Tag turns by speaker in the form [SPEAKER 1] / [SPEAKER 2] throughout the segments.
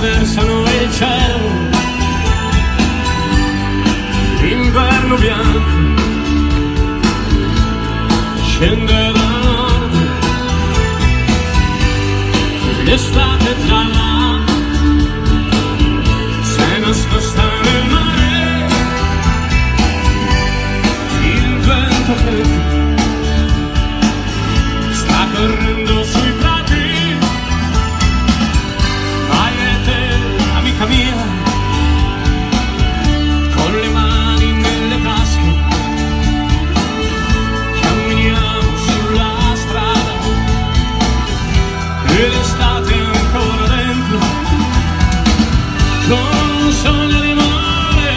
[SPEAKER 1] attraversano il cielo, l'inverno bianco scende da nord, l'estate gialla s'è nascosta nel mare, il vento freddo sta correndo sui prati, vai e te, amica mia, con le mani nelle tasche, camminiamo sulla strada e l'estate è ancora dentro, con un sogno di mare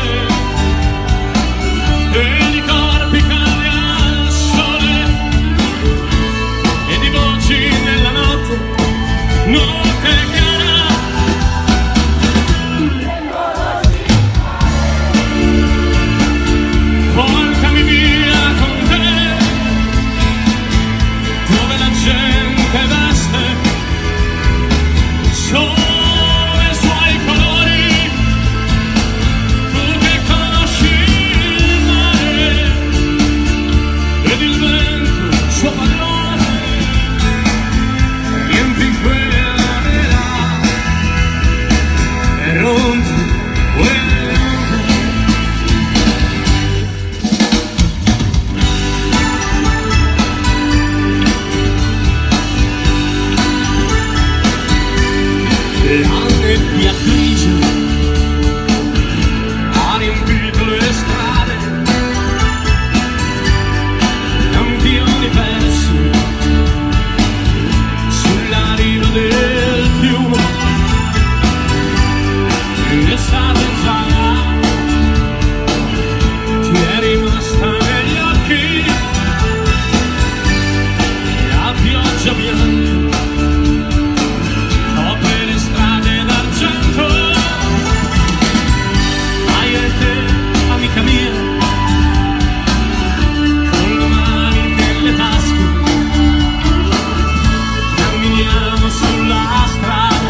[SPEAKER 1] e di corpi caldi al sole e di voci nella notte, notte chiara. Portami via con te, dove la gente veste solo i suoi colori, tu che conosci il mare ed il vento, il suo padrone, riempi quella vela e rompi quelle onde. La nebbia grigia ha riempito le strade, lampioni persi sulla riva del fiume, l'estate gialla ti è rimasta negli occhi, la pioggia bianca copre le strade d'argento, vai e te, amica mia, con le mani nelle tasche, camminiamo sulla strada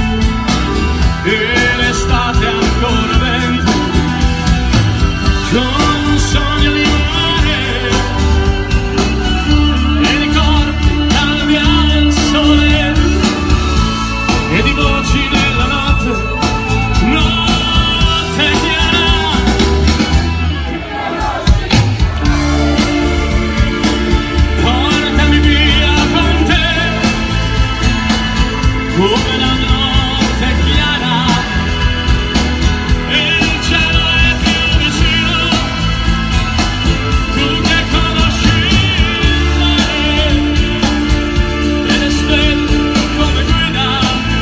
[SPEAKER 1] e l'estate è ancora dentro, con un sogno di mare e di corpi caldi al sole e di voci nella notte, notte chiara. Portami via con te, come la notte chiara, e il cielo è più vicino, tu che conosci il mare e le stelle come guida,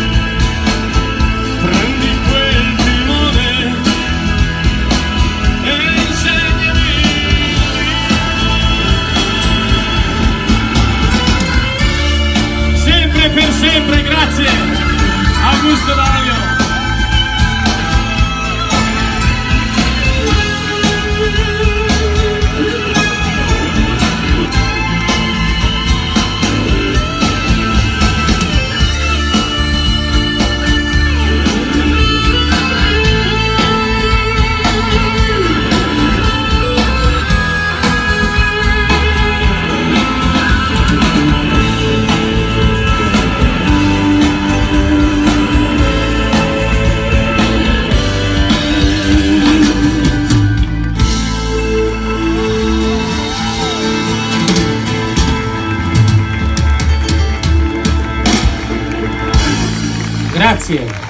[SPEAKER 1] prendi quel timone e insegnami sempre per sempre. Grazie Augusto Dario. Grazie.